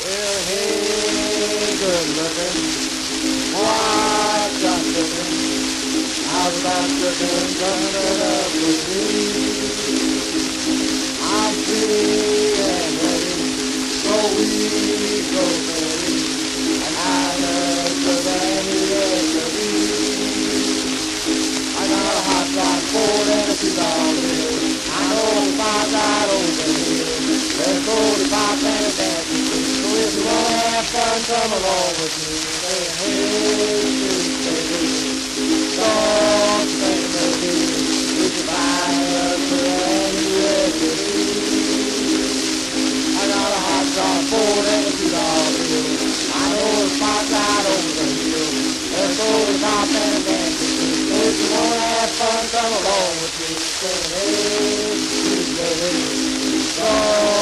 Well, hey, good looking, what's up looking? How's that looking coming up with me? I'm free and ready, so we go steady, and I love the band I got a hot rod Ford and a $2 bill. I know the spot right over here. There's 45 and a dancing queen. So if you wanna have fun, come along with me. Say, hey, baby, don't say maybe we can buy a brand new SUV. I got a hot rod Ford and a $2 bill. I know the spot right over here. There's 45 and a dancing queen. So if you wanna have fun, come along with me. Say, hey, baby, don't